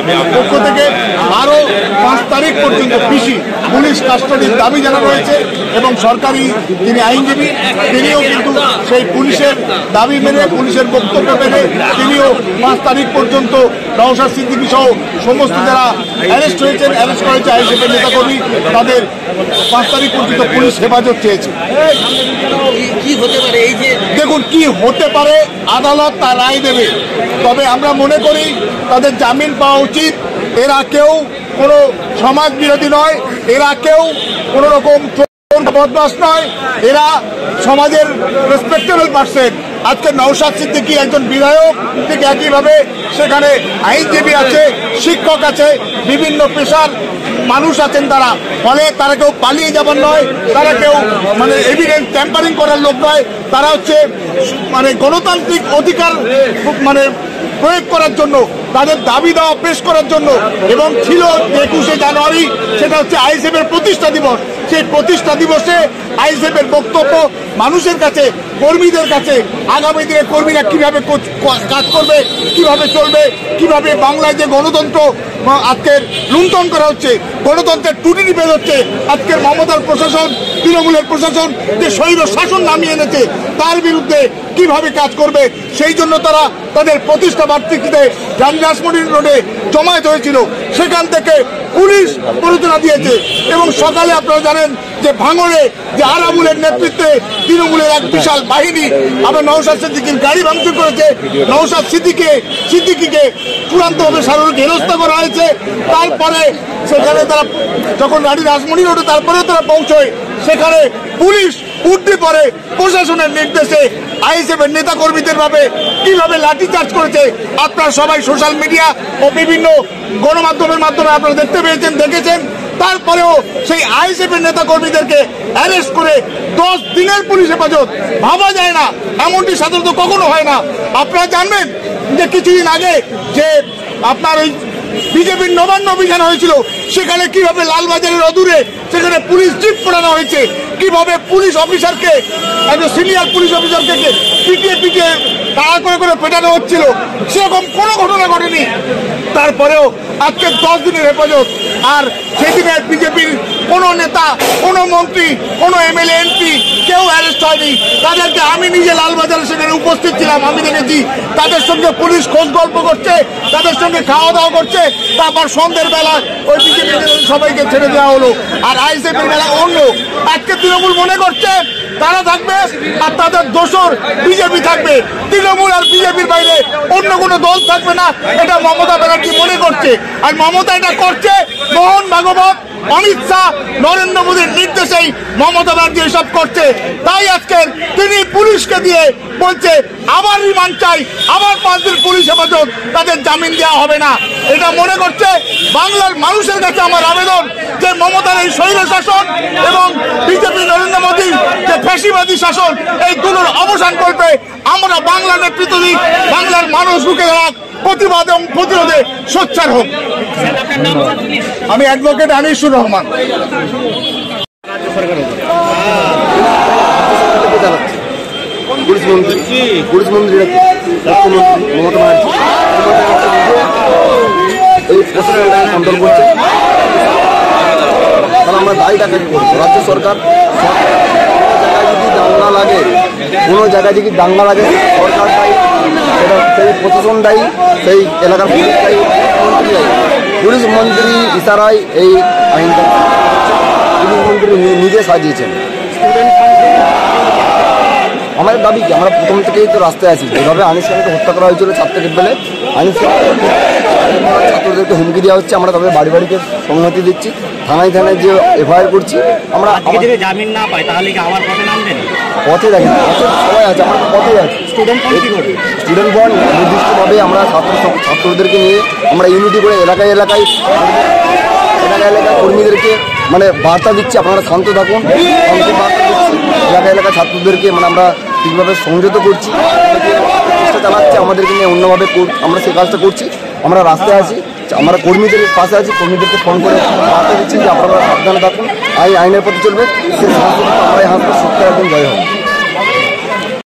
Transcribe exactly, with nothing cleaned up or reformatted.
পক্ষ থেকে আরও পাঁচ তারিখ পর্যন্ত পিসি পুলিশ কাস্টাডির দাবি জানানো হয়েছে এবং সরকারি যিনি আইনজীবী তিনিও কিন্তু সেই পুলিশের দাবি মেনে পুলিশের বক্তব্য মেনে তিনিও পাঁচ তারিখ পর্যন্ত নওশাদ সিদ্দিকী সহ সমস্ত যারা অ্যারেস্ট হয়েছেন অ্যারেস্ট করা হয়েছে আইএসএফের নেতাকর্মী তাদের পাঁচ তারিখ পর্যন্ত পুলিশ হেফাজত চেয়েছে। দেখুন কি হতে পারে আদালত তার রায় দেবে, তবে আমরা মনে করি তাদের জামিন পাওয়া উচিত। এরা কেউ কোনো সমাজ বিরোধী নয়, এরা কেউ কোনো রকম বদমাশ নয়, এরা সমাজের রেসপেক্টেবল পার্সন। আজকে নওশাদ সিদ্দিকী একজন বিধায়ক, ঠিক একইভাবে সেখানে আইনজীবী আছে, শিক্ষক আছে, বিভিন্ন পেশার মানুষ আছেন তারা, ফলে তারা কেউ পালিয়ে যাবার নয়, তারা কেউ মানে এভিডেন্স ট্যাম্পারিং করার লোক নয়, তারা হচ্ছে মানে গণতান্ত্রিক অধিকার মানে প্রয়োগ করার জন্য তাদের দাবি দেওয়া পেশ করার জন্য এবং ছিল একুশে জানুয়ারি সেটা হচ্ছে আইএসএফের প্রতিষ্ঠা দিবস। সেই প্রতিষ্ঠা দিবসে আইএসএফের বক্তব্য মানুষের কাছে, কর্মীদের কাছে, আগামী দিনে কর্মীরা কিভাবে কাজ করবে, কিভাবে চলবে, কিভাবে বাংলায় যে গণতন্ত্র আজকের লুণ্ঠন করা হচ্ছে, গণতন্ত্রের টুটি নিপেদ হচ্ছে, আজকের মমতার প্রশাসন, তৃণমূলের প্রশাসন যে স্বৈর শাসন নামিয়ে এনেছে তার বিরুদ্ধে কিভাবে কাজ করবে, সেই জন্য তারা তাদের প্রতিষ্ঠা বার্ষিকীতে রাজমণি রোডে জমায়েত হয়েছিল। সেখান থেকে পুলিশ প্ররোচনা দিয়েছে এবং সকালে আপনারা জানেন যে ভাঙড়ে যে আরাবুলের নেতৃত্বে তৃণমূলের এক বিশাল বাহিনী আবার নওশাদ সিদ্দিকীর গাড়ি ভাঙচুর করেছে। নওশাদ সিদ্দিকে সিদ্দিকীকে চূড়ান্তভাবে শারীরিক হেনস্থা করা হয়েছে। তারপরে সেখানে তারা যখন গাড়ি রাজমণি রোডে তারপরে তারা পৌঁছয়, সেখানে পুলিশ উঠতে পরে প্রশাসনের নির্দেশে আইএসএফের নেতা কর্মীদের ভাবে কিভাবে লাঠিচার্জ করেছে আপনারা সবাই সোশ্যাল মিডিয়া ও বিভিন্ন গণমাধ্যমের মাধ্যমে আপনারা দেখতে পেয়েছেন, দেখেছেন। তারপরেও সেই আইএসএফের নেতা কর্মীদেরকে অ্যারেস্ট করে দশ দিনের পুলিশ হেফাজত, ভাবা যায় না, এমনটি সাধারণত কখনো হয় না। আপনারা জানবেন যে কিছুদিন আগে যে আপনার ওই বিজেপির নবান্ন অভিযান হয়েছিল, সেখানে কিভাবে লালবাজারের অদূরে সেখানে পুলিশ জিপ পড়ানো হয়েছে, কিভাবে পুলিশ অফিসারকে একজন সিনিয়র পুলিশ অফিসারকে পিটিয়ে পিটিয়ে তাড়া করে করে পেটানো হচ্ছিল, সেরকম কোনো ঘটনা ঘটেনি। তারপরেও আজকে দশ দিনের হেফাজত, আর সেদিনের বিজেপির কোনো নেতা, কোনো মন্ত্রী, কোনো এমএলএ এমপি কেউ অ্যারেস্ট হয়নি। তাদেরকে আমি নিজে লালবাজারে সেখানে উপস্থিত ছিলাম, আমি দেখেছি তাদের সঙ্গে পুলিশ খোঁজ গল্প করছে, তাদের সঙ্গে খাওয়া দাওয়া করছে। তারপর সন্ধ্যের বেলা ওই বিজেপি সবাইকে ছেড়ে দেওয়া হলো। আর আইএসএফের বেলা অন্য, আজকে তৃণমূল মনে করছে তারা থাকবে আর তাদের দোসর বিজেপি থাকবে, তৃণমূল আর বিজেপির বাইরে অন্য কোনো দল থাকবে না, এটা মমতা ব্যানার্জি মনে করছে। আর মমতা এটা করছে মোহন ভাগবত, অমিত শাহ, নরেন্দ্র মোদীর নির্দেশেই মমতা ব্যানার্জি এসব করছে। তাই আজকের তিনি পুলিশকে দিয়ে বলছে আবার রিমান্ড চাই, আবার পাঁচ দিন পুলিশ হেফাজত, তাদের জামিন দেওয়া হবে না। এটা মনে করছে বাংলার মানুষের কাছে আমার আবেদন যে মমতার এই স্বৈর শাসন এবং বিজেপি নরেন্দ্র মোদীর যে ফ্যাসিবাদী শাসন, এই দুটোর অবসান করবে। আমরা বাংলা নেতৃত্ব দিই, বাংলার মানুষ বুকে রাখ, প্রতিবাদ এবং প্রতিরোধে সোচ্চার হোক। আমি অ্যাডভোকেট আনিসুর রহমান। পুলিশ মন্ত্রী পুলিশ মন্ত্রী মুখ্যমন্ত্রী মমতা ব্যানার্জি এই প্রশ্নটা কন্ট্রোল করছে। কারণ আমরা দায়ীটাকে করবো, রাজ্য সরকার যদি দাঙ্গা লাগে, কোনো জায়গায় যদি দাঙ্গা লাগে সরকার দায়ী, সেটা সেই প্রশাসন দায়ী, সেই এলাকার পুলিশ দায়ী, মন্ত্রী দায়ী। পুলিশ মন্ত্রী ইশারায় এই আইনটা পুলিশ মন্ত্রী নিজে সাজিয়েছেন। আমাদের দাবি কি, আমরা প্রথম থেকেই তো রাস্তায় আছি। যেভাবে আনিস খানকে হত্যা করা হয়েছিল ছাত্র বেলে, আনিস ছাত্রদেরকে হুমকি দেওয়া হচ্ছে, আমরা তাদের বাড়ি বাড়িতে সংহতি দিচ্ছি, থানায় থানায় যে এফআইআর করছি। আমরা যদি জামিন না পাই তাহলে কি আবার পথে নামবেন? পথে দেখেন, পথে সবাই আছে, আমরা পথে আছি। স্টুডেন্ট স্টুডেন্ট বন্ড নির্দিষ্টভাবে আমরা ছাত্র ছাত্রদেরকে নিয়ে আমরা ইউনিটি করে এলাকায় এলাকায় এলাকা এলাকায় কর্মীদেরকে মানে বার্তা দিচ্ছি, আপনারা শান্ত থাকুন, শান্তি বার্তা দিচ্ছি। এলাকা এলাকা ছাত্রদেরকে মানে আমরা ঠিকভাবে সংযত করছি, চেষ্টা চালাচ্ছি আমাদেরকে নিয়ে অন্যভাবে আমরা সেই কাজটা করছি। আমরা রাস্তায় আছি, আমরা কর্মীদের পাশে আছি, কর্মীদেরকে ফোন করে বার্তা দিচ্ছি যে আপনারা সাবধানে থাকুন, আইন আইনের পথে চলবে। সেই সংস্কৃতি আমরা এই হাসপাতাল সত্যি একদিন জয় হবে।